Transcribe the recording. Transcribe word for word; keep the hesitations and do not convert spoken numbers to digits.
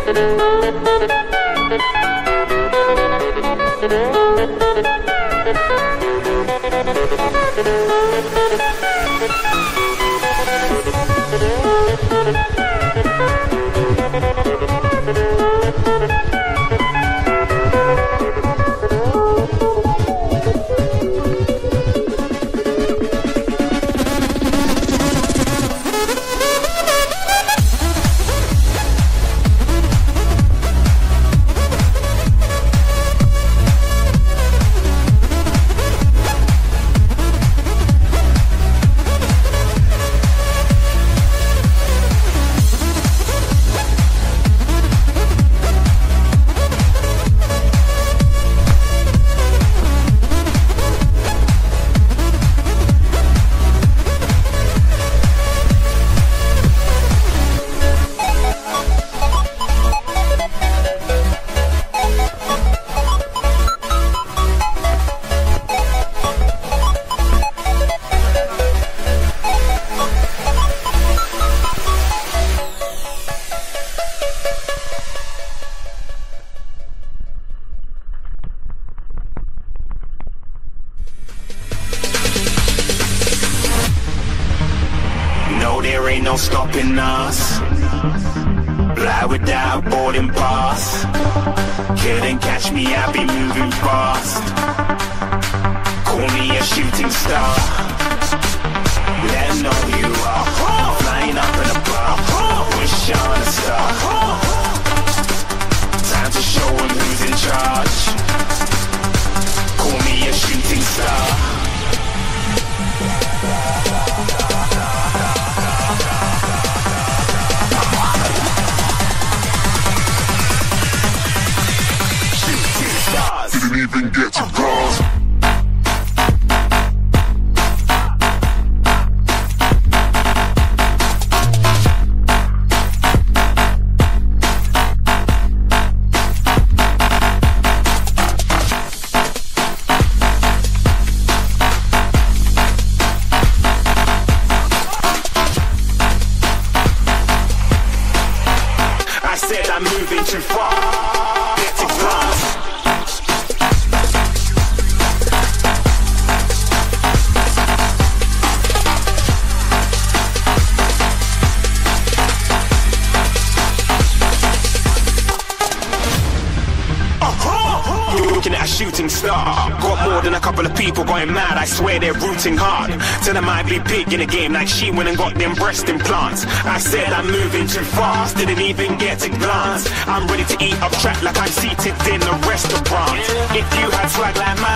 There ain't no stopping us. Fly without a boarding pass. Couldn't catch me, I be moving fast. Call me a shooting star. Let 'em know who you are. Flying up in a bar. Wish on a star. Time to show 'em who's in charge. Call me a shooting star. Didn't even get to cross. I said I'm moving too far. Get to glass. Looking at a shooting star. Got more than a couple of people going mad, I swear they're rooting hard. Tell them I be big in the game like she went and got them breast implants. I said I'm moving too fast, didn't even get to glance. I'm ready to eat up track like I'm seated in a restaurant. If you had swag like mine,